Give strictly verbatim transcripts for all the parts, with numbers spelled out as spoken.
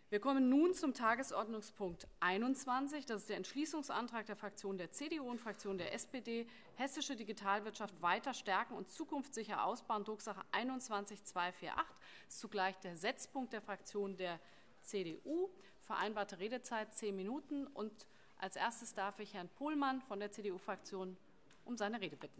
Wir kommen nun zum Tagesordnungspunkt einundzwanzig. Das ist der Entschließungsantrag der Fraktion der C D U und Fraktion der S P D, hessische Digitalwirtschaft weiter stärken und zukunftssicher ausbauen, Drucksache einundzwanzig zweihundertachtzig. Das ist zugleich der Setzpunkt der Fraktion der C D U. Vereinbarte Redezeit zehn Minuten. Und als erstes darf ich Herrn Pohlmann von der C D U-Fraktion um seine Rede bitten.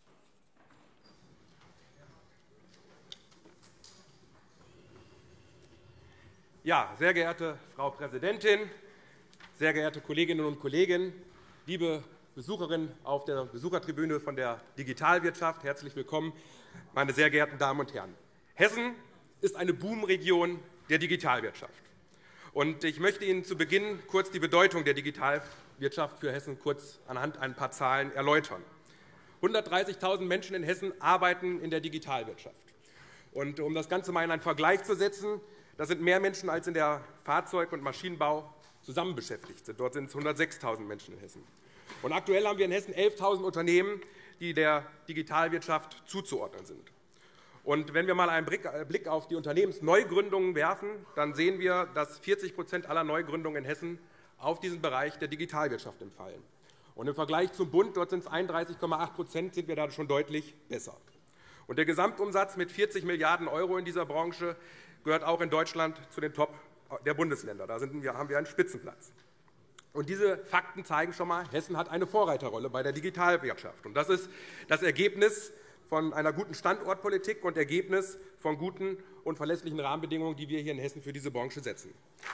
Ja, sehr geehrte Frau Präsidentin, sehr geehrte Kolleginnen und Kollegen, liebe Besucherinnen auf der Besuchertribüne von der Digitalwirtschaft, herzlich willkommen, meine sehr geehrten Damen und Herren. Hessen ist eine Boomregion der Digitalwirtschaft. Und ich möchte Ihnen zu Beginn kurz die Bedeutung der Digitalwirtschaft für Hessen kurz anhand ein paar Zahlen erläutern. hundertdreißigtausend Menschen in Hessen arbeiten in der Digitalwirtschaft. Und um das Ganze mal in einen Vergleich zu setzen, das sind mehr Menschen, als in der Fahrzeug- und Maschinenbau zusammen beschäftigt sind. Dort sind es hundertsechstausend Menschen in Hessen. Und aktuell haben wir in Hessen elftausend Unternehmen, die der Digitalwirtschaft zuzuordnen sind. Und wenn wir mal einen Blick auf die Unternehmensneugründungen werfen, dann sehen wir, dass vierzig Prozent aller Neugründungen in Hessen auf diesen Bereich der Digitalwirtschaft entfallen. Und im Vergleich zum Bund, dort sind es einunddreißig Komma acht Prozent, sind wir da schon deutlich besser. Und der Gesamtumsatz mit vierzig Milliarden Euro in dieser Branche gehört auch in Deutschland zu den Top der Bundesländer. Da sind wir, haben wir einen Spitzenplatz. Und diese Fakten zeigen schon einmal, Hessen hat eine Vorreiterrolle bei der Digitalwirtschaft. Und das ist das Ergebnis von einer guten Standortpolitik und Ergebnis von guten und verlässlichen Rahmenbedingungen, die wir hier in Hessen für diese Branche setzen.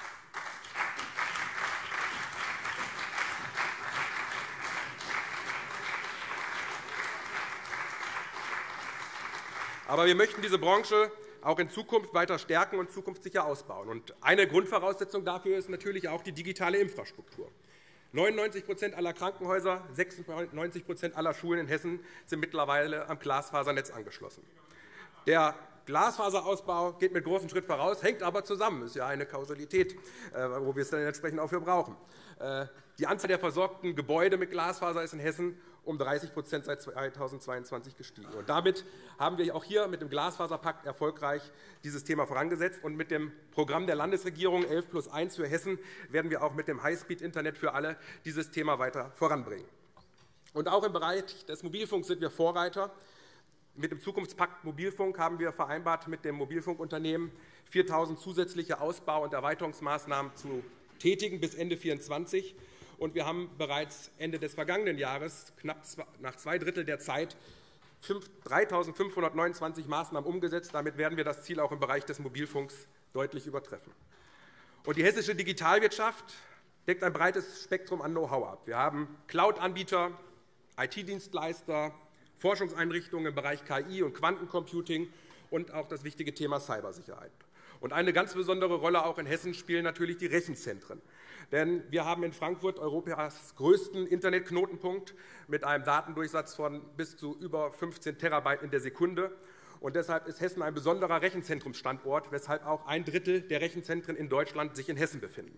Aber wir möchten diese Branche auch in Zukunft weiter stärken und zukunftssicher ausbauen. Und eine Grundvoraussetzung dafür ist natürlich auch die digitale Infrastruktur. neunundneunzig Prozent aller Krankenhäuser, sechsundneunzig Prozent aller Schulen in Hessen sind mittlerweile am Glasfasernetz angeschlossen. Der Glasfaserausbau geht mit großem Schritt voraus, hängt aber zusammen. Das ist ja eine Kausalität, wo wir es dann entsprechend auch für brauchen. Die Anzahl der versorgten Gebäude mit Glasfaser ist in Hessen um dreißig Prozent seit zweitausendzweiundzwanzig gestiegen. Und damit haben wir auch hier mit dem Glasfaserpakt erfolgreich dieses Thema vorangesetzt. Und mit dem Programm der Landesregierung elf plus eins für Hessen werden wir auch mit dem Highspeed-Internet für alle dieses Thema weiter voranbringen. Und auch im Bereich des Mobilfunks sind wir Vorreiter. Mit dem Zukunftspakt Mobilfunk haben wir vereinbart, mit dem Mobilfunkunternehmen viertausend zusätzliche Ausbau- und Erweiterungsmaßnahmen zu tätigen bis Ende zweitausendvierundzwanzig. Und wir haben bereits Ende des vergangenen Jahres, knapp nach zwei Drittel der Zeit, dreitausendfünfhundertneunundzwanzig Maßnahmen umgesetzt. Damit werden wir das Ziel auch im Bereich des Mobilfunks deutlich übertreffen. Und die hessische Digitalwirtschaft deckt ein breites Spektrum an Know-how ab. Wir haben Cloud-Anbieter, I T-Dienstleister, Forschungseinrichtungen im Bereich K I und Quantencomputing und auch das wichtige Thema Cybersicherheit. Und eine ganz besondere Rolle auch in Hessen spielen natürlich die Rechenzentren. Denn wir haben in Frankfurt Europas größten Internetknotenpunkt mit einem Datendurchsatz von bis zu über fünfzehn Terabyte in der Sekunde. Und deshalb ist Hessen ein besonderer Rechenzentrumsstandort, weshalb auch ein Drittel der Rechenzentren in Deutschland sich in Hessen befinden.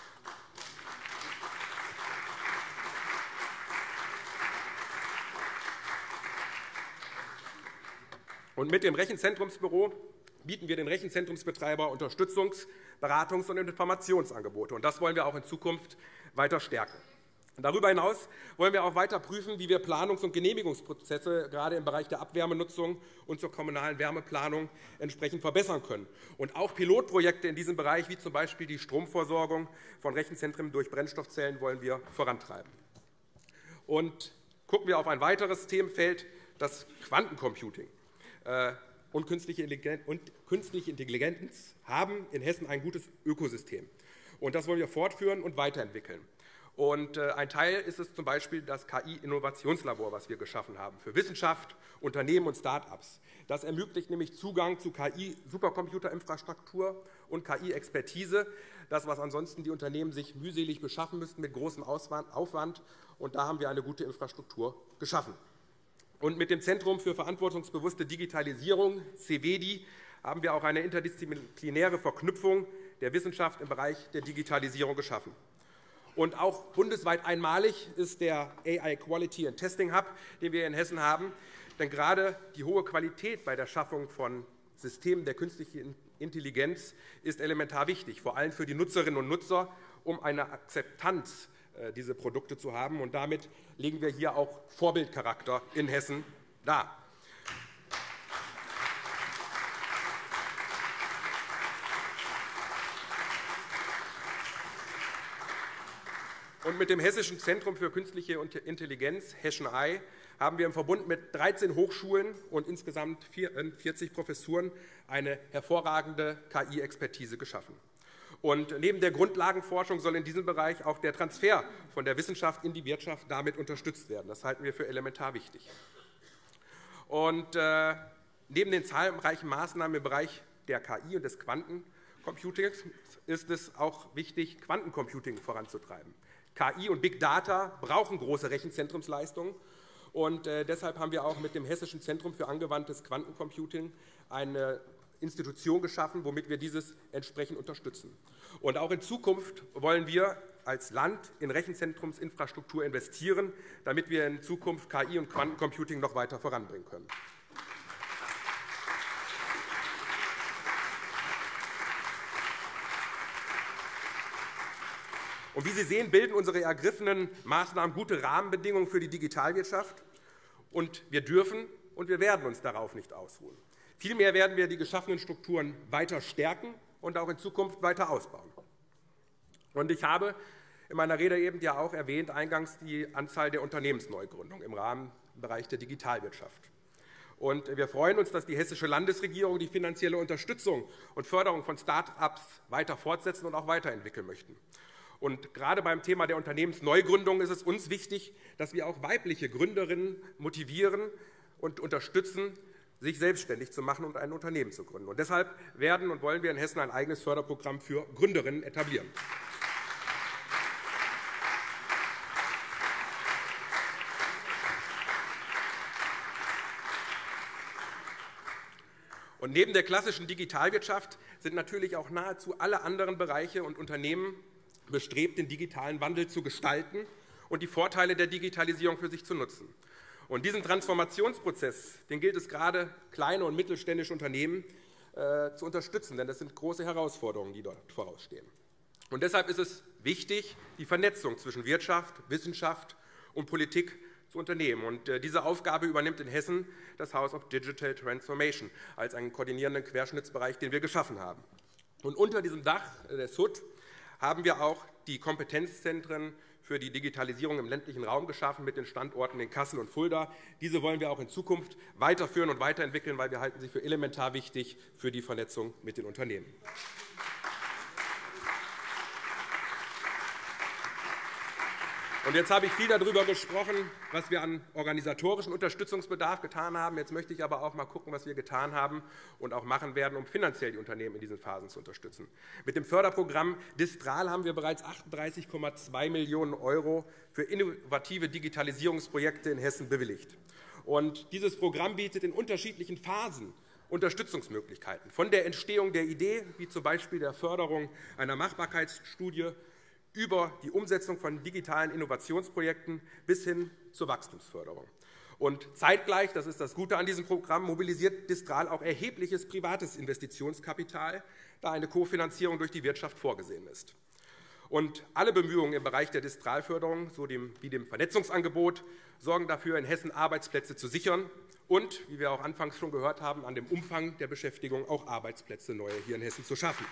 Und mit dem Rechenzentrumsbüro bieten wir den Rechenzentrumsbetreiber Unterstützungs-, Beratungs- und Informationsangebote. Und das wollen wir auch in Zukunft weiter stärken. Darüber hinaus wollen wir auch weiter prüfen, wie wir Planungs- und Genehmigungsprozesse gerade im Bereich der Abwärmenutzung und zur kommunalen Wärmeplanung entsprechend verbessern können. Und auch Pilotprojekte in diesem Bereich, wie z. B. die Stromversorgung von Rechenzentren durch Brennstoffzellen, wollen wir vorantreiben. Und gucken wir auf ein weiteres Themenfeld, das Quantencomputing und künstliche Intelligenz haben in Hessen ein gutes Ökosystem. Und das wollen wir fortführen und weiterentwickeln. Und ein Teil ist es zum Beispiel das K I-Innovationslabor, was wir geschaffen haben für Wissenschaft, Unternehmen und Start-ups. Das ermöglicht nämlich Zugang zu K I-Supercomputerinfrastruktur und K I-Expertise, das, was ansonsten die Unternehmen sich mühselig beschaffen müssten mit großem Aufwand. Und da haben wir eine gute Infrastruktur geschaffen. Und mit dem Zentrum für verantwortungsbewusste Digitalisierung, C V D I, haben wir auch eine interdisziplinäre Verknüpfung der Wissenschaft im Bereich der Digitalisierung geschaffen. Und auch bundesweit einmalig ist der A I Quality and Testing Hub, den wir in Hessen haben. Denn gerade die hohe Qualität bei der Schaffung von Systemen der künstlichen Intelligenz ist elementar wichtig, vor allem für die Nutzerinnen und Nutzer, um eine Akzeptanz äh, dieser Produkte zu haben. Und damit legen wir hier auch Vorbildcharakter in Hessen dar. Und mit dem Hessischen Zentrum für künstliche Intelligenz, HeschenEye, haben wir im Verbund mit dreizehn Hochschulen und insgesamt vierzig Professuren eine hervorragende K I-Expertise geschaffen. Und neben der Grundlagenforschung soll in diesem Bereich auch der Transfer von der Wissenschaft in die Wirtschaft damit unterstützt werden. Das halten wir für elementar wichtig. Und äh, neben den zahlreichen Maßnahmen im Bereich der K I und des Quantencomputings ist es auch wichtig, Quantencomputing voranzutreiben. K I und Big Data brauchen große Rechenzentrumsleistungen. Und äh, deshalb haben wir auch mit dem Hessischen Zentrum für angewandtes Quantencomputing eine Institution geschaffen, womit wir dieses entsprechend unterstützen. Und auch in Zukunft wollen wir als Land in Rechenzentrumsinfrastruktur investieren, damit wir in Zukunft K I und Quantencomputing noch weiter voranbringen können. Und wie Sie sehen, bilden unsere ergriffenen Maßnahmen gute Rahmenbedingungen für die Digitalwirtschaft. Und wir dürfen und wir werden uns darauf nicht ausruhen. Vielmehr werden wir die geschaffenen Strukturen weiter stärken und auch in Zukunft weiter ausbauen. Und ich habe in meiner Rede eben ja auch erwähnt, eingangs die Anzahl der Unternehmensneugründungen im Rahmenbereich der Digitalwirtschaft. Und wir freuen uns, dass die hessische Landesregierung die finanzielle Unterstützung und Förderung von Start-ups weiter fortsetzen und auch weiterentwickeln möchten. Und gerade beim Thema der Unternehmensneugründung ist es uns wichtig, dass wir auch weibliche Gründerinnen motivieren und unterstützen, sich selbstständig zu machen und ein Unternehmen zu gründen. Und deshalb werden und wollen wir in Hessen ein eigenes Förderprogramm für Gründerinnen etablieren. Und neben der klassischen Digitalwirtschaft sind natürlich auch nahezu alle anderen Bereiche und Unternehmen bestrebt, den digitalen Wandel zu gestalten und die Vorteile der Digitalisierung für sich zu nutzen. Und diesen Transformationsprozess, den gilt es gerade, kleine und mittelständische Unternehmen äh, zu unterstützen, denn das sind große Herausforderungen, die dort vorausstehen. Und deshalb ist es wichtig, die Vernetzung zwischen Wirtschaft, Wissenschaft und Politik zu unternehmen. Und äh, diese Aufgabe übernimmt in Hessen das House of Digital Transformation als einen koordinierenden Querschnittsbereich, den wir geschaffen haben. Und unter diesem Dach äh, des H U D haben wir auch die Kompetenzzentren für die Digitalisierung im ländlichen Raum geschaffen mit den Standorten in Kassel und Fulda. Diese wollen wir auch in Zukunft weiterführen und weiterentwickeln, weil wir halten sie für elementar wichtig für die Vernetzung mit den Unternehmen. Und jetzt habe ich viel darüber gesprochen, was wir an organisatorischen Unterstützungsbedarf getan haben. Jetzt möchte ich aber auch mal gucken, was wir getan haben und auch machen werden, um finanziell die Unternehmen in diesen Phasen zu unterstützen. Mit dem Förderprogramm Distral haben wir bereits achtunddreißig Komma zwei Millionen Euro für innovative Digitalisierungsprojekte in Hessen bewilligt. Und dieses Programm bietet in unterschiedlichen Phasen Unterstützungsmöglichkeiten, von der Entstehung der Idee, wie zum Beispiel der Förderung einer Machbarkeitsstudie, über die Umsetzung von digitalen Innovationsprojekten bis hin zur Wachstumsförderung. Und zeitgleich, das ist das Gute an diesem Programm, mobilisiert Distral auch erhebliches privates Investitionskapital, da eine Kofinanzierung durch die Wirtschaft vorgesehen ist. Und alle Bemühungen im Bereich der Distralförderung, so dem, wie dem Vernetzungsangebot, sorgen dafür, in Hessen Arbeitsplätze zu sichern und, wie wir auch anfangs schon gehört haben, an dem Umfang der Beschäftigung auch Arbeitsplätze neue hier in Hessen zu schaffen.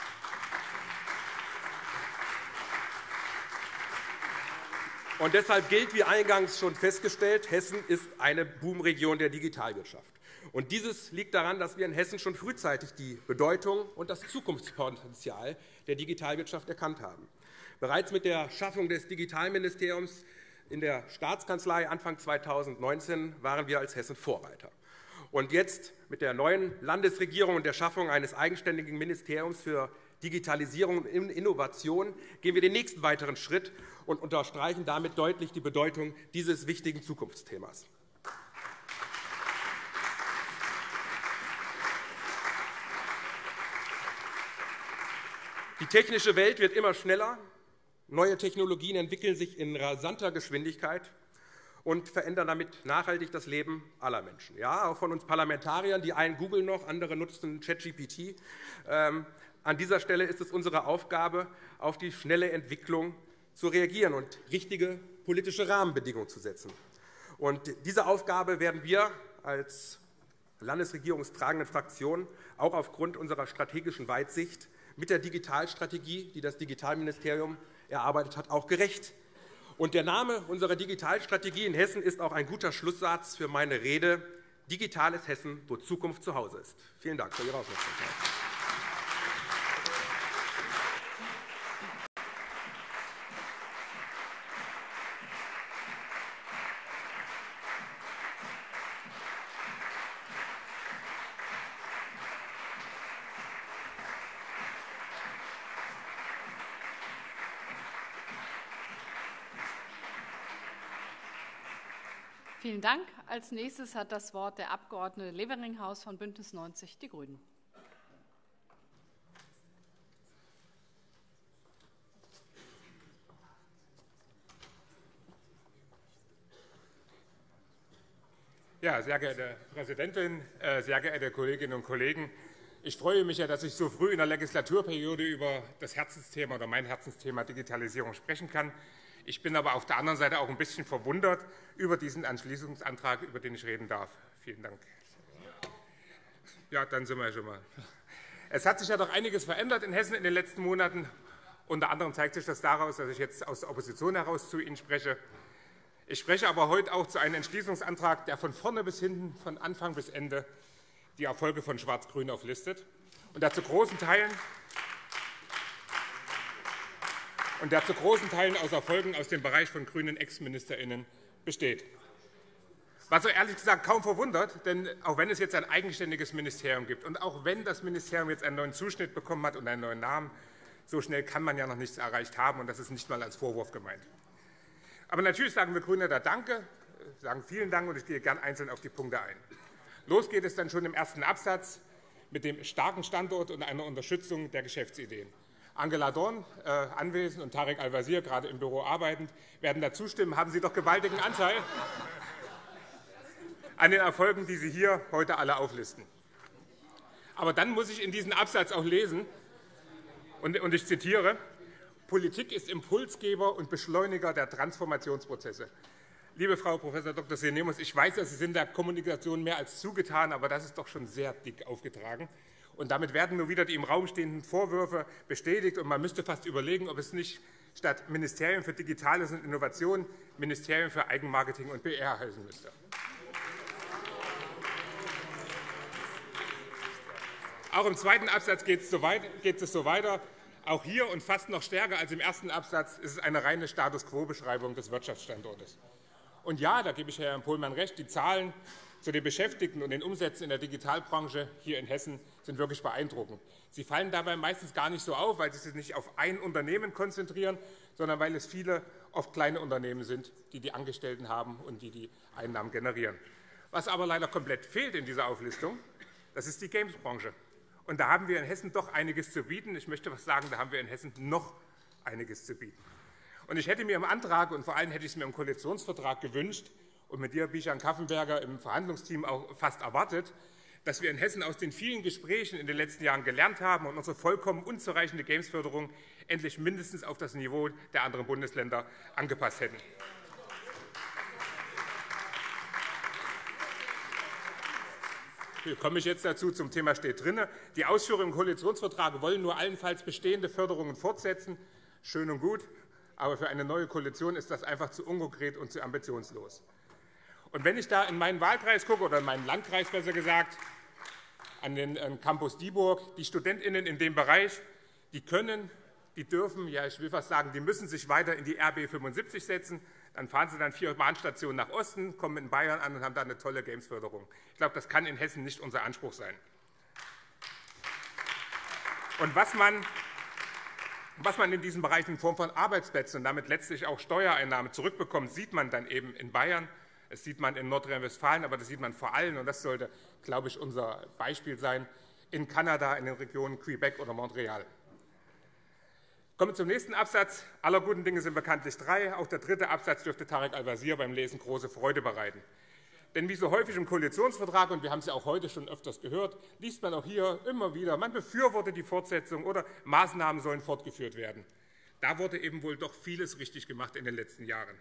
Und deshalb gilt, wie eingangs schon festgestellt, Hessen ist eine Boomregion der Digitalwirtschaft. Und dieses liegt daran, dass wir in Hessen schon frühzeitig die Bedeutung und das Zukunftspotenzial der Digitalwirtschaft erkannt haben. Bereits mit der Schaffung des Digitalministeriums in der Staatskanzlei Anfang zweitausendneunzehn waren wir als Hessen Vorreiter. Und jetzt mit der neuen Landesregierung und der Schaffung eines eigenständigen Ministeriums für Digitalisierung und Innovation gehen wir den nächsten weiteren Schritt und unterstreichen damit deutlich die Bedeutung dieses wichtigen Zukunftsthemas. Die technische Welt wird immer schneller, neue Technologien entwickeln sich in rasanter Geschwindigkeit und verändern damit nachhaltig das Leben aller Menschen. Ja, auch von uns Parlamentariern, die einen googeln noch, andere nutzen ChatGPT. Ähm, an dieser Stelle ist es unsere Aufgabe, auf die schnelle Entwicklung zu reagieren und richtige politische Rahmenbedingungen zu setzen. Und diese Aufgabe werden wir als landesregierungstragende Fraktion auch aufgrund unserer strategischen Weitsicht mit der Digitalstrategie, die das Digitalministerium erarbeitet hat, auch gerecht. Und der Name unserer Digitalstrategie in Hessen ist auch ein guter Schlusssatz für meine Rede: Digitales Hessen, wo Zukunft zu Hause ist. Vielen Dank für Ihre Aufmerksamkeit. Vielen Dank. Als nächstes hat das Wort der Abgeordnete Leveringhaus von Bündnis neunzig Die Grünen. Ja, sehr geehrte Präsidentin, sehr geehrte Kolleginnen und Kollegen! Ich freue mich ja, dass ich so früh in der Legislaturperiode über das Herzensthema oder mein Herzensthema Digitalisierung sprechen kann. Ich bin aber auf der anderen Seite auch ein bisschen verwundert über diesen Entschließungsantrag, über den ich reden darf. Vielen Dank. Ja, dann sind wir schon mal. Es hat sich ja doch einiges verändert in Hessen in den letzten Monaten. Unter anderem zeigt sich das daraus, dass ich jetzt aus der Opposition heraus zu Ihnen spreche. Ich spreche aber heute auch zu einem Entschließungsantrag, der von vorne bis hinten, von Anfang bis Ende die Erfolge von Schwarz-Grün auflistet und der zu großen Teilen und der zu großen Teilen aus Erfolgen aus dem Bereich von grünen Ex-MinisterInnen besteht. Was so ehrlich gesagt kaum verwundert, denn auch wenn es jetzt ein eigenständiges Ministerium gibt und auch wenn das Ministerium jetzt einen neuen Zuschnitt bekommen hat und einen neuen Namen, so schnell kann man ja noch nichts erreicht haben, und das ist nicht mal als Vorwurf gemeint. Aber natürlich sagen wir Grüne da Danke, sagen vielen Dank, und ich gehe gern einzeln auf die Punkte ein. Los geht es dann schon im ersten Absatz mit dem starken Standort und einer Unterstützung der Geschäftsideen. Angela Dorn, äh, anwesend, und Tarek Al-Wazir, gerade im Büro arbeitend, werden da zustimmen. Haben Sie doch gewaltigen Anteil an den Erfolgen, die Sie hier heute alle auflisten. Aber dann muss ich in diesen Absatz auch lesen, und, und ich zitiere: Politik ist Impulsgeber und Beschleuniger der Transformationsprozesse. Liebe Frau Professor Doktor Sinemus, ich weiß, Sie sind der Kommunikation mehr als zugetan, aber das ist doch schon sehr dick aufgetragen. Und damit werden nur wieder die im Raum stehenden Vorwürfe bestätigt. Und man müsste fast überlegen, ob es nicht statt Ministerium für Digitales und Innovation Ministerium für Eigenmarketing und P R heißen müsste. Auch im zweiten Absatz geht es so weiter. Auch hier und fast noch stärker als im ersten Absatz ist es eine reine Status-quo-Beschreibung des Wirtschaftsstandortes. Und ja, da gebe ich Herrn Pohlmann recht, die Zahlen zu den Beschäftigten und den Umsätzen in der Digitalbranche hier in Hessen sind wirklich beeindruckend. Sie fallen dabei meistens gar nicht so auf, weil sie sich nicht auf ein Unternehmen konzentrieren, sondern weil es viele, oft kleine Unternehmen sind, die die Angestellten haben und die die Einnahmen generieren. Was aber leider komplett fehlt in dieser Auflistung, das ist die Games-Branche. Und da haben wir in Hessen doch einiges zu bieten. Ich möchte was sagen, da haben wir in Hessen noch einiges zu bieten. Und ich hätte mir im Antrag und vor allem hätte ich es mir im Koalitionsvertrag gewünscht und mit dir, Bijan Kaffenberger, im Verhandlungsteam auch fast erwartet, dass wir in Hessen aus den vielen Gesprächen in den letzten Jahren gelernt haben und unsere vollkommen unzureichende Gamesförderung endlich mindestens auf das Niveau der anderen Bundesländer angepasst hätten. Hier komme ich jetzt dazu, zum Thema steht drin. Die Ausführungen im Koalitionsvertrag wollen nur allenfalls bestehende Förderungen fortsetzen. Schön und gut, aber für eine neue Koalition ist das einfach zu unkonkret und zu ambitionslos. Und wenn ich da in meinen Wahlkreis gucke, oder in meinen Landkreis besser gesagt, an den Campus Dieburg, die StudentInnen in dem Bereich, die können, die dürfen, ja, ich will fast sagen, die müssen sich weiter in die R B fünfundsiebzig setzen. Dann fahren sie dann vier Bahnstationen nach Osten, kommen in Bayern an und haben da eine tolle Gamesförderung. Ich glaube, das kann in Hessen nicht unser Anspruch sein. Und was man, was man in diesen Bereichen in Form von Arbeitsplätzen und damit letztlich auch Steuereinnahmen zurückbekommt, sieht man dann eben in Bayern. Das sieht man in Nordrhein-Westfalen, aber das sieht man vor allem, und das sollte, glaube ich, unser Beispiel sein, in Kanada, in den Regionen Quebec oder Montreal. Kommen wir zum nächsten Absatz. Aller guten Dinge sind bekanntlich drei. Auch der dritte Absatz dürfte Tarek Al-Wazir beim Lesen große Freude bereiten. Denn wie so häufig im Koalitionsvertrag, und wir haben es ja auch heute schon öfters gehört, liest man auch hier immer wieder, man befürwortet die Fortsetzung oder Maßnahmen sollen fortgeführt werden. Da wurde eben wohl doch vieles richtig gemacht in den letzten Jahren.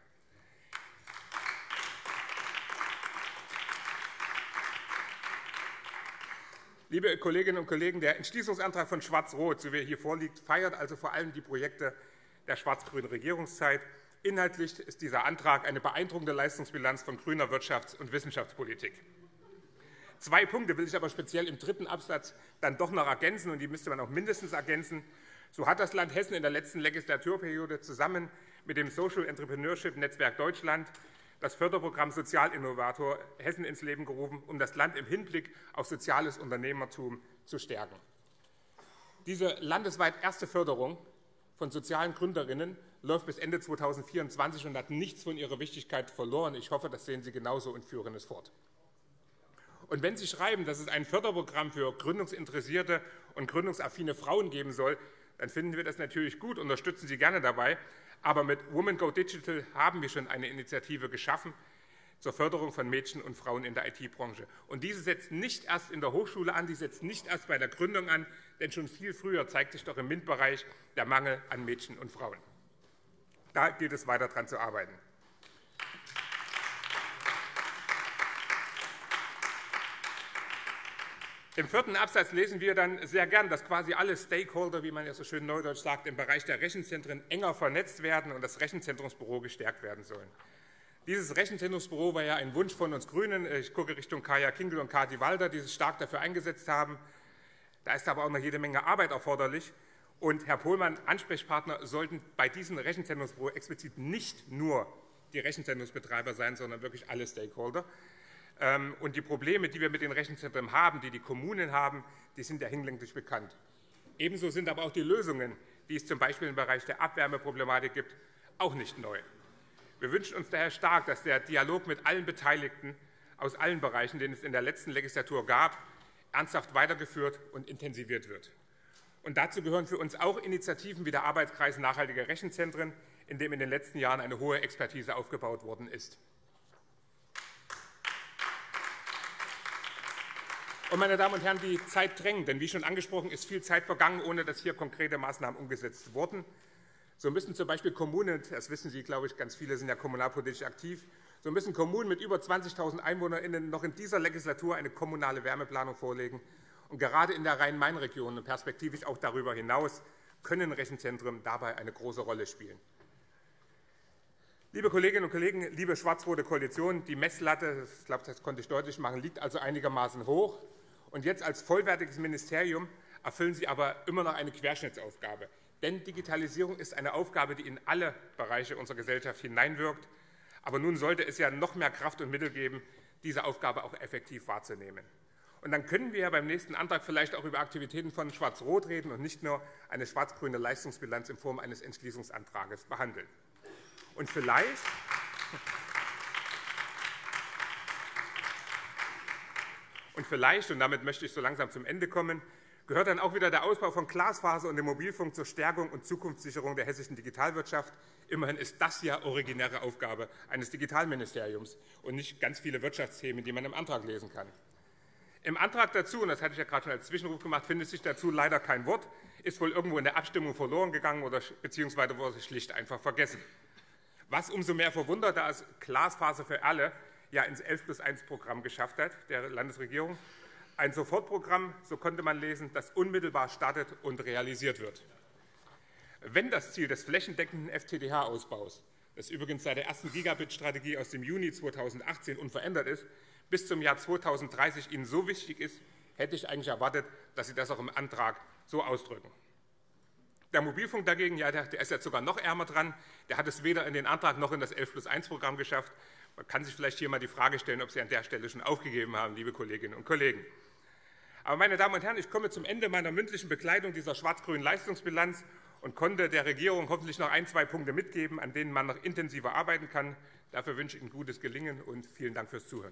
Liebe Kolleginnen und Kollegen, der Entschließungsantrag von Schwarz-Rot, so wie er hier vorliegt, feiert also vor allem die Projekte der schwarz-grünen Regierungszeit. Inhaltlich ist dieser Antrag eine beeindruckende Leistungsbilanz von grüner Wirtschafts- und Wissenschaftspolitik. Zwei Punkte will ich aber speziell im dritten Absatz dann doch noch ergänzen, und die müsste man auch mindestens ergänzen. So hat das Land Hessen in der letzten Legislaturperiode zusammen mit dem Social Entrepreneurship Netzwerk Deutschland das Förderprogramm Sozialinnovator Hessen ins Leben gerufen, um das Land im Hinblick auf soziales Unternehmertum zu stärken. Diese landesweit erste Förderung von sozialen Gründerinnen läuft bis Ende zweitausendvierundzwanzig und hat nichts von ihrer Wichtigkeit verloren. Ich hoffe, das sehen Sie genauso und führen es fort. Und wenn Sie schreiben, dass es ein Förderprogramm für gründungsinteressierte und gründungsaffine Frauen geben soll, dann finden wir das natürlich gut, unterstützen Sie gerne dabei. Aber mit Women Go Digital haben wir schon eine Initiative geschaffen zur Förderung von Mädchen und Frauen in der I T-Branche. Und diese setzt nicht erst in der Hochschule an, die setzt nicht erst bei der Gründung an, denn schon viel früher zeigt sich doch im MINT-Bereich der Mangel an Mädchen und Frauen. Da gilt es weiter daran zu arbeiten. Im vierten Absatz lesen wir dann sehr gern, dass quasi alle Stakeholder, wie man ja so schön neudeutsch sagt, im Bereich der Rechenzentren enger vernetzt werden und das Rechenzentrumsbüro gestärkt werden sollen. Dieses Rechenzentrumsbüro war ja ein Wunsch von uns Grünen. Ich gucke Richtung Kaya Kinkel und Kati Walder, die sich stark dafür eingesetzt haben. Da ist aber auch noch jede Menge Arbeit erforderlich. Und Herr Pohlmann, Ansprechpartner sollten bei diesem Rechenzentrumsbüro explizit nicht nur die Rechenzentrumsbetreiber sein, sondern wirklich alle Stakeholder. Und die Probleme, die wir mit den Rechenzentren haben, die die Kommunen haben, die sind ja hinlänglich bekannt. Ebenso sind aber auch die Lösungen, die es zum Beispiel im Bereich der Abwärmeproblematik gibt, auch nicht neu. Wir wünschen uns daher stark, dass der Dialog mit allen Beteiligten aus allen Bereichen, den es in der letzten Legislatur gab, ernsthaft weitergeführt und intensiviert wird. Und dazu gehören für uns auch Initiativen wie der Arbeitskreis Nachhaltige Rechenzentren, in dem in den letzten Jahren eine hohe Expertise aufgebaut worden ist. Und, meine Damen und Herren, die Zeit drängt, denn wie schon angesprochen, ist viel Zeit vergangen, ohne dass hier konkrete Maßnahmen umgesetzt wurden. So müssen zum Beispiel Kommunen, das wissen Sie, glaube ich, ganz viele sind ja kommunalpolitisch aktiv, so müssen Kommunen mit über zwanzigtausend EinwohnerInnen noch in dieser Legislatur eine kommunale Wärmeplanung vorlegen. Und gerade in der Rhein-Main-Region und perspektivisch auch darüber hinaus können Rechenzentren dabei eine große Rolle spielen. Liebe Kolleginnen und Kollegen, liebe schwarz-rote Koalition, die Messlatte, ich glaube, das konnte ich deutlich machen, liegt also einigermaßen hoch. Und jetzt als vollwertiges Ministerium erfüllen Sie aber immer noch eine Querschnittsaufgabe. Denn Digitalisierung ist eine Aufgabe, die in alle Bereiche unserer Gesellschaft hineinwirkt. Aber nun sollte es ja noch mehr Kraft und Mittel geben, diese Aufgabe auch effektiv wahrzunehmen. Und dann können wir ja beim nächsten Antrag vielleicht auch über Aktivitäten von Schwarz-Rot reden und nicht nur eine schwarz-grüne Leistungsbilanz in Form eines Entschließungsantrages behandeln. Und vielleicht, und vielleicht, und damit möchte ich so langsam zum Ende kommen, gehört dann auch wieder der Ausbau von Glasfaser und dem Mobilfunk zur Stärkung und Zukunftssicherung der hessischen Digitalwirtschaft. Immerhin ist das ja originäre Aufgabe eines Digitalministeriums und nicht ganz viele Wirtschaftsthemen, die man im Antrag lesen kann. Im Antrag dazu, und das hatte ich ja gerade schon als Zwischenruf gemacht, findet sich dazu leider kein Wort, ist wohl irgendwo in der Abstimmung verloren gegangen oder beziehungsweise wurde schlicht einfach vergessen. Was umso mehr verwundert, da es Glasfaser für alle ja ins elf plus eins Programm geschafft hat, der Landesregierung. Ein Sofortprogramm, so konnte man lesen, das unmittelbar startet und realisiert wird. Wenn das Ziel des flächendeckenden F T T H-Ausbaus, das übrigens seit der ersten Gigabit-Strategie aus dem Juni zweitausendachtzehn unverändert ist, bis zum Jahr zweitausenddreißig Ihnen so wichtig ist, hätte ich eigentlich erwartet, dass Sie das auch im Antrag so ausdrücken. Der Mobilfunk dagegen, ja, der, der ist jetzt sogar noch ärmer dran. Der hat es weder in den Antrag noch in das elf plus eins Programm geschafft. Man kann sich vielleicht hier mal die Frage stellen, ob Sie an der Stelle schon aufgegeben haben, liebe Kolleginnen und Kollegen. Aber, meine Damen und Herren, ich komme zum Ende meiner mündlichen Begleitung dieser schwarz-grünen Leistungsbilanz und konnte der Regierung hoffentlich noch ein, zwei Punkte mitgeben, an denen man noch intensiver arbeiten kann. Dafür wünsche ich Ihnen gutes Gelingen und vielen Dank fürs Zuhören.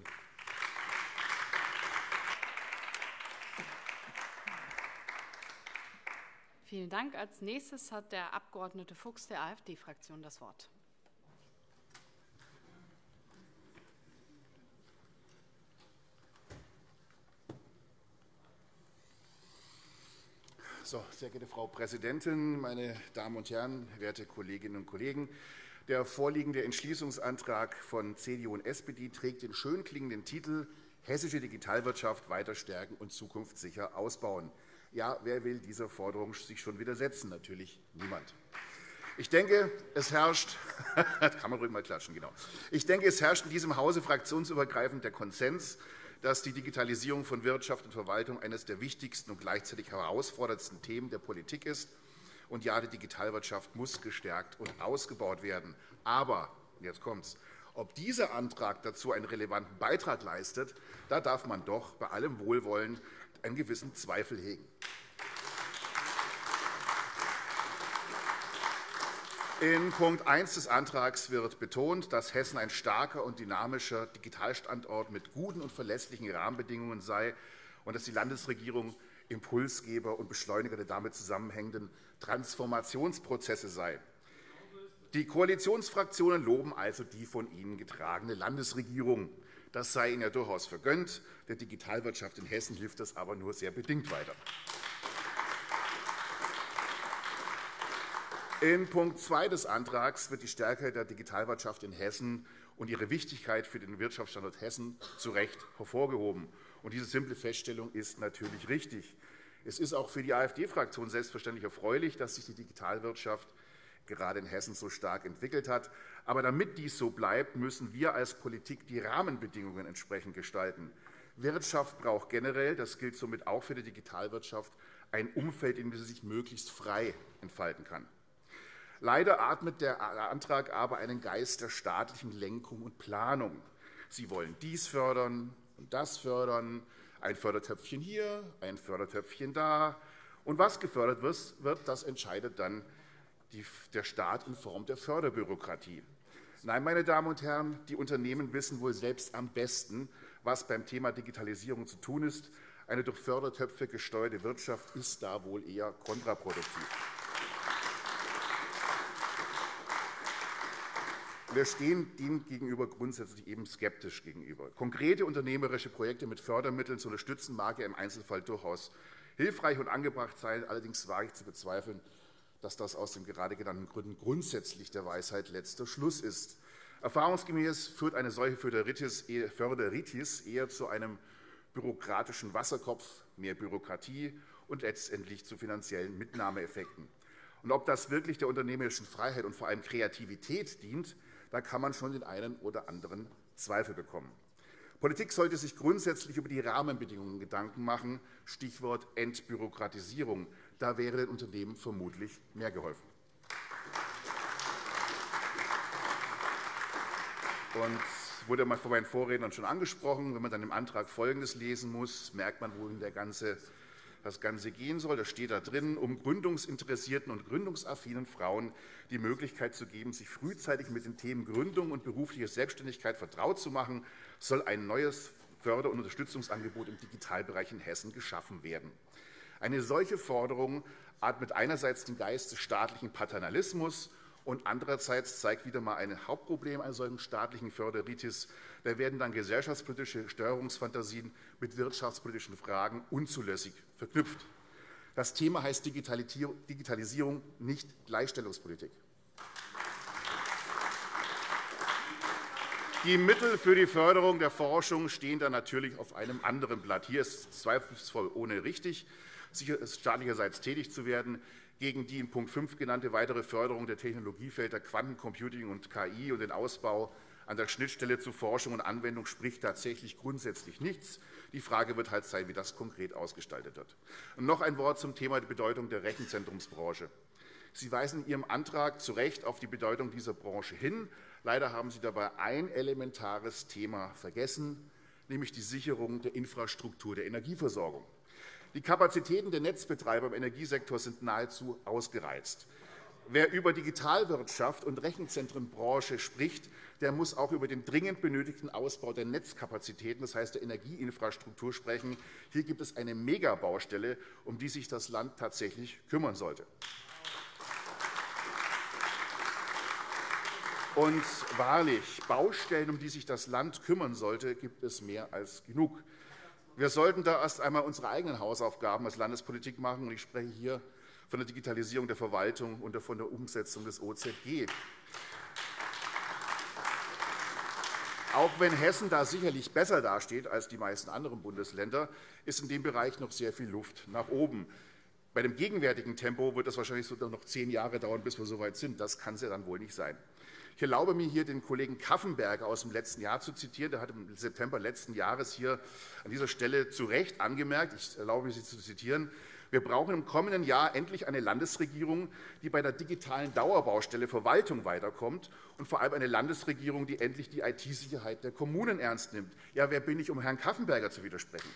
Vielen Dank. Als nächstes hat der Abgeordnete Fuchs der AfD-Fraktion das Wort. So, sehr geehrte Frau Präsidentin, meine Damen und Herren, werte Kolleginnen und Kollegen! Der vorliegende Entschließungsantrag von C D U und S P D trägt den schön klingenden Titel Hessische Digitalwirtschaft weiter stärken und zukunftssicher ausbauen. Ja, wer will dieser Forderung sich schon widersetzen? Natürlich niemand. Ich denke, es herrscht, kann man ruhig mal klatschen, genau. Ich denke, es herrscht in diesem Hause fraktionsübergreifend der Konsens, dass die Digitalisierung von Wirtschaft und Verwaltung eines der wichtigsten und gleichzeitig herausforderndsten Themen der Politik ist. Und ja, die Digitalwirtschaft muss gestärkt und ausgebaut werden. Aber, jetzt kommt's, ob dieser Antrag dazu einen relevanten Beitrag leistet, da darf man doch bei allem Wohlwollen einen gewissen Zweifel hegen. In Punkt eins des Antrags wird betont, dass Hessen ein starker und dynamischer Digitalstandort mit guten und verlässlichen Rahmenbedingungen sei und dass die Landesregierung Impulsgeber und Beschleuniger der damit zusammenhängenden Transformationsprozesse sei. Die Koalitionsfraktionen loben also die von ihnen getragene Landesregierung. Das sei ihnen ja durchaus vergönnt. Der Digitalwirtschaft in Hessen hilft das aber nur sehr bedingt weiter. In Punkt zwei des Antrags wird die Stärke der Digitalwirtschaft in Hessen und ihre Wichtigkeit für den Wirtschaftsstandort Hessen zu Recht hervorgehoben. Und diese simple Feststellung ist natürlich richtig. Es ist auch für die AfD-Fraktion selbstverständlich erfreulich, dass sich die Digitalwirtschaft gerade in Hessen so stark entwickelt hat. Aber damit dies so bleibt, müssen wir als Politik die Rahmenbedingungen entsprechend gestalten. Wirtschaft braucht generell, das gilt somit auch für die Digitalwirtschaft, ein Umfeld, in dem sie sich möglichst frei entfalten kann. Leider atmet der Antrag aber einen Geist der staatlichen Lenkung und Planung. Sie wollen dies fördern und das fördern, ein Fördertöpfchen hier, ein Fördertöpfchen da. Und was gefördert wird, das entscheidet dann der Staat in Form der Förderbürokratie. Nein, meine Damen und Herren, die Unternehmen wissen wohl selbst am besten, was beim Thema Digitalisierung zu tun ist. Eine durch Fördertöpfe gesteuerte Wirtschaft ist da wohl eher kontraproduktiv. Wir stehen dem gegenüber grundsätzlich eben skeptisch gegenüber. Konkrete unternehmerische Projekte mit Fördermitteln zu unterstützen, mag ja im Einzelfall durchaus hilfreich und angebracht sein. Allerdings wage ich zu bezweifeln, dass das aus den gerade genannten Gründen grundsätzlich der Weisheit letzter Schluss ist. Erfahrungsgemäß führt eine solche Förderitis eher zu einem bürokratischen Wasserkopf, mehr Bürokratie und letztendlich zu finanziellen Mitnahmeeffekten. Und ob das wirklich der unternehmerischen Freiheit und vor allem Kreativität dient, da kann man schon den einen oder anderen Zweifel bekommen. Politik sollte sich grundsätzlich über die Rahmenbedingungen Gedanken machen, Stichwort Entbürokratisierung. Da wäre den Unternehmen vermutlich mehr geholfen. Und wurde mal von meinen Vorrednern schon angesprochen, wenn man dann im Antrag Folgendes lesen muss, merkt man, wohin der ganze das Ganze gehen soll. Das steht da drin, um gründungsinteressierten und gründungsaffinen Frauen die Möglichkeit zu geben, sich frühzeitig mit den Themen Gründung und berufliche Selbstständigkeit vertraut zu machen, soll ein neues Förder- und Unterstützungsangebot im Digitalbereich in Hessen geschaffen werden. Eine solche Forderung atmet einerseits den Geist des staatlichen Paternalismus und andererseits zeigt wieder einmal ein Hauptproblem einer solchen staatlichen Förderitis. Da werden dann gesellschaftspolitische Steuerungsfantasien mit wirtschaftspolitischen Fragen unzulässig verknüpft. Das Thema heißt Digitalisierung, nicht Gleichstellungspolitik. Die Mittel für die Förderung der Forschung stehen dann natürlich auf einem anderen Blatt. Hier ist es zweifelsohne ohne richtig, staatlicherseits tätig zu werden. Gegen die in Punkt fünf genannte weitere Förderung der Technologiefelder Quantencomputing und K I und den Ausbau an der Schnittstelle zu Forschung und Anwendung spricht tatsächlich grundsätzlich nichts. Die Frage wird halt sein, wie das konkret ausgestaltet wird. Und noch ein Wort zum Thema der Bedeutung der Rechenzentrumsbranche. Sie weisen in Ihrem Antrag zu Recht auf die Bedeutung dieser Branche hin. Leider haben Sie dabei ein elementares Thema vergessen, nämlich die Sicherung der Infrastruktur der Energieversorgung. Die Kapazitäten der Netzbetreiber im Energiesektor sind nahezu ausgereizt. Wer über Digitalwirtschaft und Rechenzentrenbranche spricht, der muss auch über den dringend benötigten Ausbau der Netzkapazitäten, das heißt der Energieinfrastruktur, sprechen. Hier gibt es eine Megabaustelle, um die sich das Land tatsächlich kümmern sollte. Und wahrlich, Baustellen, um die sich das Land kümmern sollte, gibt es mehr als genug. Wir sollten da erst einmal unsere eigenen Hausaufgaben als Landespolitik machen. Und ich spreche hier von der Digitalisierung der Verwaltung und von der Umsetzung des O Z G. Auch wenn Hessen da sicherlich besser dasteht als die meisten anderen Bundesländer, ist in dem Bereich noch sehr viel Luft nach oben. Bei dem gegenwärtigen Tempo wird es wahrscheinlich sogar noch zehn Jahre dauern, bis wir so weit sind. Das kann es ja dann wohl nicht sein. Ich erlaube mir hier, den Kollegen Kaffenberger aus dem letzten Jahr zu zitieren. Der hat im September letzten Jahres hier an dieser Stelle zu Recht angemerkt, ich erlaube mir, Sie zu zitieren, wir brauchen im kommenden Jahr endlich eine Landesregierung, die bei der digitalen Dauerbaustelle Verwaltung weiterkommt, und vor allem eine Landesregierung, die endlich die I T-Sicherheit der Kommunen ernst nimmt. Ja, wer bin ich, um Herrn Kaffenberger zu widersprechen?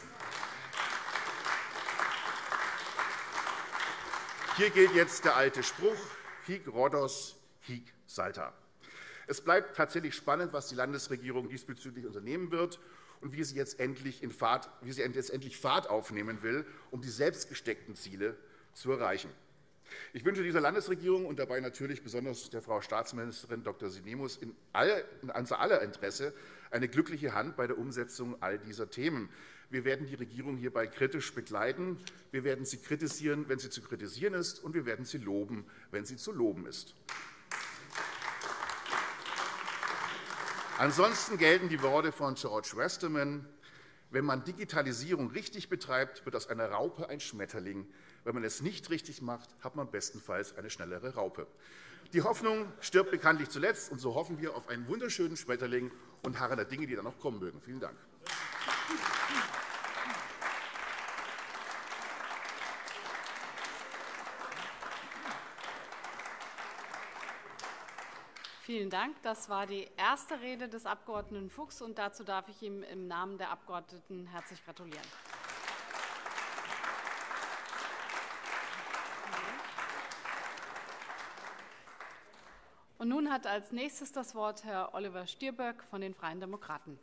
Hier gilt jetzt der alte Spruch, hic Rhodos, hic Salta. Es bleibt tatsächlich spannend, was die Landesregierung diesbezüglich unternehmen wird und wie sie jetzt endlich, in Fahrt, wie sie jetzt endlich Fahrt aufnehmen will, um die selbst gesteckten Ziele zu erreichen. Ich wünsche dieser Landesregierung und dabei natürlich besonders der Frau Staatsministerin Doktor Sinemus in, all, in unser aller Interesse eine glückliche Hand bei der Umsetzung all dieser Themen. Wir werden die Regierung hierbei kritisch begleiten. Wir werden sie kritisieren, wenn sie zu kritisieren ist, und wir werden sie loben, wenn sie zu loben ist. Ansonsten gelten die Worte von George Westerman: Wenn man Digitalisierung richtig betreibt, wird aus einer Raupe ein Schmetterling. Wenn man es nicht richtig macht, hat man bestenfalls eine schnellere Raupe. Die Hoffnung stirbt bekanntlich zuletzt, und so hoffen wir auf einen wunderschönen Schmetterling und harren der Dinge, die dann noch kommen mögen. Vielen Dank. Vielen Dank. Das war die erste Rede des Abg. Fuchs, und dazu darf ich ihm im Namen der Abgeordneten herzlich gratulieren. Und nun hat als nächstes das Wort Herr Oliver Stirböck von den Freien Demokraten.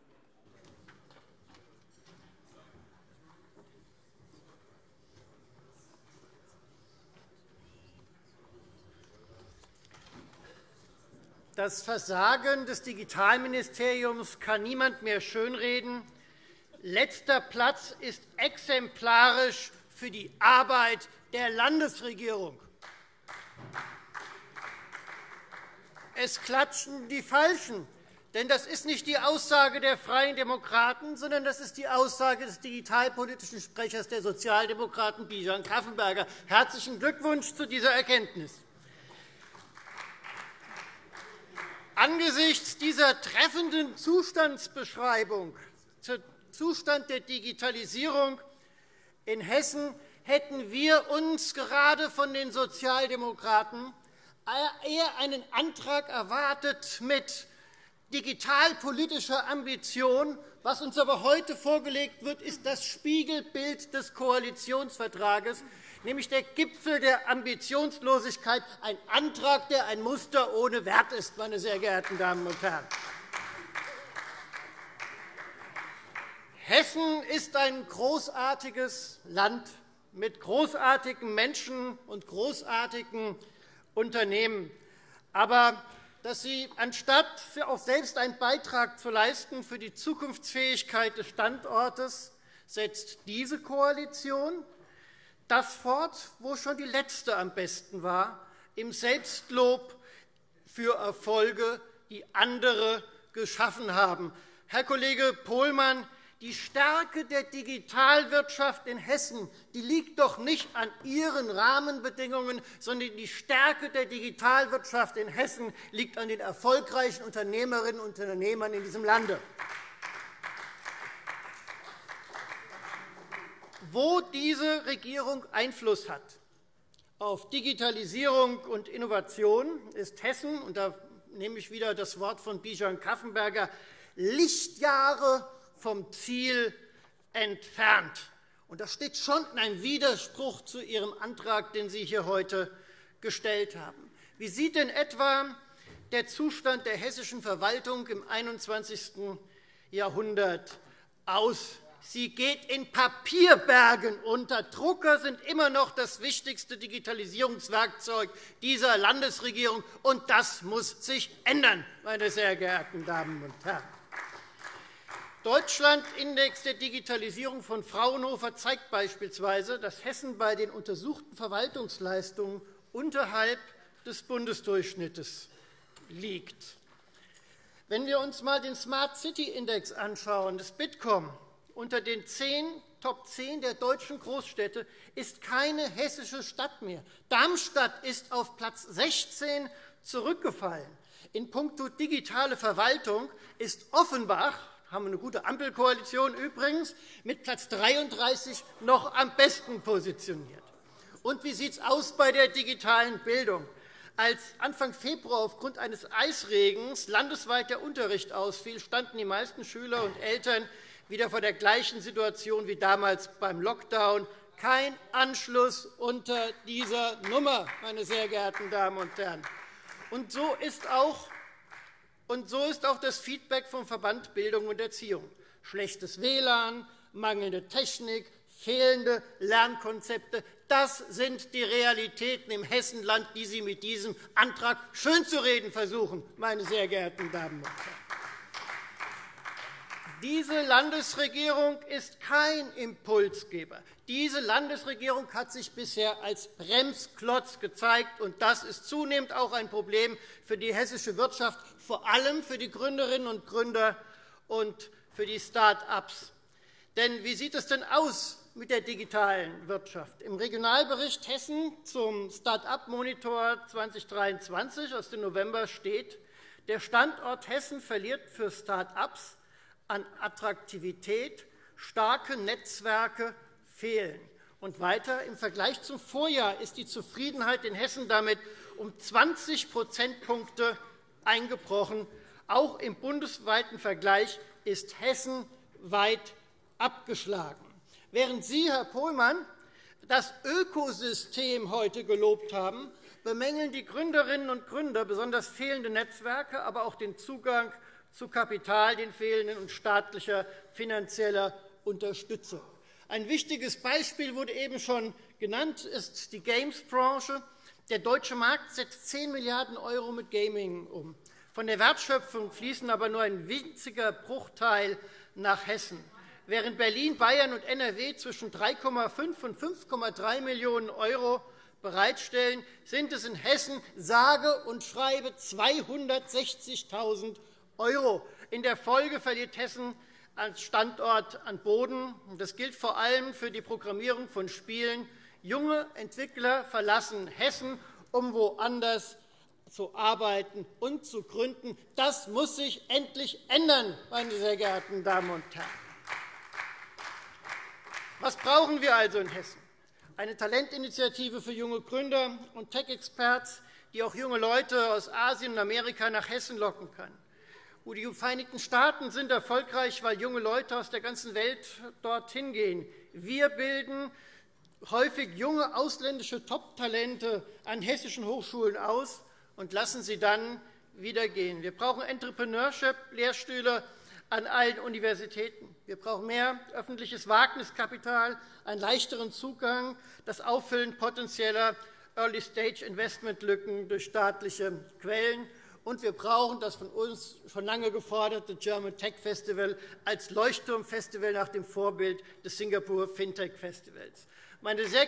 Das Versagen des Digitalministeriums kann niemand mehr schönreden. Letzter Platz ist exemplarisch für die Arbeit der Landesregierung. Es klatschen die Falschen, denn das ist nicht die Aussage der Freien Demokraten, sondern das ist die Aussage des digitalpolitischen Sprechers der Sozialdemokraten, Bijan Kaffenberger. Herzlichen Glückwunsch zu dieser Erkenntnis. Angesichts dieser treffenden Zustandsbeschreibung zum Zustand der Digitalisierung in Hessen hätten wir uns gerade von den Sozialdemokraten eher einen Antrag erwartet mit digitalpolitischer Ambition. Was uns aber heute vorgelegt wird, ist das Spiegelbild des Koalitionsvertrages, nämlich der Gipfel der Ambitionslosigkeit, ein Antrag, der ein Muster ohne Wert ist, meine sehr geehrten Damen und Herren. Hessen ist ein großartiges Land mit großartigen Menschen und großartigen Unternehmen. Aber dass Sie, anstatt auch selbst einen Beitrag zu leisten für die Zukunftsfähigkeit des Standortes, setzt diese Koalition das fort, wo schon die letzte am besten war, im Selbstlob für Erfolge, die andere geschaffen haben. Herr Kollege Pohlmann, die Stärke der Digitalwirtschaft in Hessen, die liegt doch nicht an Ihren Rahmenbedingungen, sondern die Stärke der Digitalwirtschaft in Hessen liegt an den erfolgreichen Unternehmerinnen und Unternehmern in diesem Lande. Wo diese Regierung Einfluss hat auf Digitalisierung und Innovation, ist Hessen, und da nehme ich wieder das Wort von Bijan Kaffenberger, Lichtjahre vom Ziel entfernt. Und das steht schon in einem Widerspruch zu Ihrem Antrag, den Sie hier heute gestellt haben. Wie sieht denn etwa der Zustand der hessischen Verwaltung im einundzwanzigsten Jahrhundert aus? Sie geht in Papierbergen unter. Drucker sind immer noch das wichtigste Digitalisierungswerkzeug dieser Landesregierung, und das muss sich ändern, meine sehr geehrten Damen und Herren. Deutschland-Index der Digitalisierung von Fraunhofer zeigt beispielsweise, dass Hessen bei den untersuchten Verwaltungsleistungen unterhalb des Bundesdurchschnittes liegt. Wenn wir uns einmal den Smart City Index anschauen, des Bitkom, unter den zehn, Top zehn der deutschen Großstädte ist keine hessische Stadt mehr. Darmstadt ist auf Platz sechzehn zurückgefallen. In puncto digitale Verwaltung ist Offenbach, haben wir eine gute Ampelkoalition übrigens, mit Platz dreiunddreißig noch am besten positioniert. Und wie sieht es aus bei der digitalen Bildung? Als Anfang Februar aufgrund eines Eisregens landesweit der Unterricht ausfiel, standen die meisten Schüler und Eltern wieder vor der gleichen Situation wie damals beim Lockdown. Kein Anschluss unter dieser Nummer, meine sehr geehrten Damen und Herren. Und so ist auch, und so ist auch das Feedback vom Verband Bildung und Erziehung. Schlechtes W L A N, mangelnde Technik, fehlende Lernkonzepte, das sind die Realitäten im Hessenland, die Sie mit diesem Antrag schönzureden versuchen, meine sehr geehrten Damen und Herren. Diese Landesregierung ist kein Impulsgeber. Diese Landesregierung hat sich bisher als Bremsklotz gezeigt, und das ist zunehmend auch ein Problem für die hessische Wirtschaft, vor allem für die Gründerinnen und Gründer und für die Start-ups. Denn wie sieht es denn aus mit der digitalen Wirtschaft? Im Regionalbericht Hessen zum Start-up-Monitor zweitausenddreiundzwanzig aus dem November steht, der Standort Hessen verliert für Start-ups an Attraktivität, starke Netzwerke fehlen. Und weiter, im Vergleich zum Vorjahr ist die Zufriedenheit in Hessen damit um zwanzig Prozentpunkte eingebrochen. Auch im bundesweiten Vergleich ist Hessen weit abgeschlagen. Während Sie, Herr Pohlmann, das Ökosystem heute gelobt haben, bemängeln die Gründerinnen und Gründer besonders fehlende Netzwerke, aber auch den Zugang zu Kapital, den fehlenden und staatlicher finanzieller Unterstützung. Ein wichtiges Beispiel wurde eben schon genannt, ist die Games-Branche. Der deutsche Markt setzt zehn Milliarden Euro mit Gaming um. Von der Wertschöpfung fließen aber nur ein winziger Bruchteil nach Hessen. Während Berlin, Bayern und N R W zwischen drei Komma fünf und fünf Komma drei Millionen Euro bereitstellen, sind es in Hessen sage und schreibe zweihundertsechzigtausend Euro. In der Folge verliert Hessen als Standort an Boden. Das gilt vor allem für die Programmierung von Spielen. Junge Entwickler verlassen Hessen, um woanders zu arbeiten und zu gründen. Das muss sich endlich ändern, meine sehr geehrten Damen und Herren. Was brauchen wir also in Hessen? Eine Talentinitiative für junge Gründer und Tech-Experts, die auch junge Leute aus Asien und Amerika nach Hessen locken kann. Die Vereinigten Staaten sind erfolgreich, weil junge Leute aus der ganzen Welt dorthin gehen. Wir bilden häufig junge ausländische Top-Talente an hessischen Hochschulen aus und lassen sie dann wieder gehen. Wir brauchen Entrepreneurship-Lehrstühle an allen Universitäten. Wir brauchen mehr öffentliches Wagniskapital, einen leichteren Zugang, das Auffüllen potenzieller Early-Stage-Investment-Lücken durch staatliche Quellen. Und wir brauchen das von uns schon lange geforderte German Tech Festival als Leuchtturmfestival nach dem Vorbild des Singapur Fintech Festivals. Meine sehr,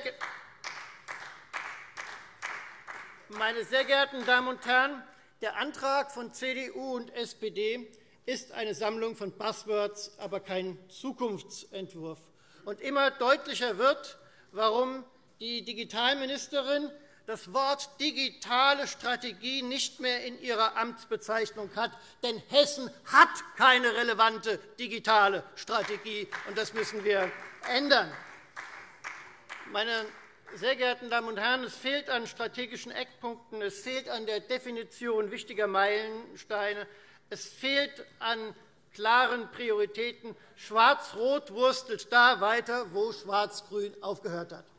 Meine sehr geehrten Damen und Herren, der Antrag von C D U und S P D ist eine Sammlung von Buzzwords, aber kein Zukunftsentwurf. Und immer deutlicher wird, warum die Digitalministerin das Wort digitale Strategie nicht mehr in ihrer Amtsbezeichnung hat. Denn Hessen hat keine relevante digitale Strategie, und das müssen wir ändern. Meine sehr geehrten Damen und Herren, es fehlt an strategischen Eckpunkten, es fehlt an der Definition wichtiger Meilensteine, es fehlt an klaren Prioritäten. Schwarz-Rot wurstelt da weiter, wo Schwarz-Grün aufgehört hat.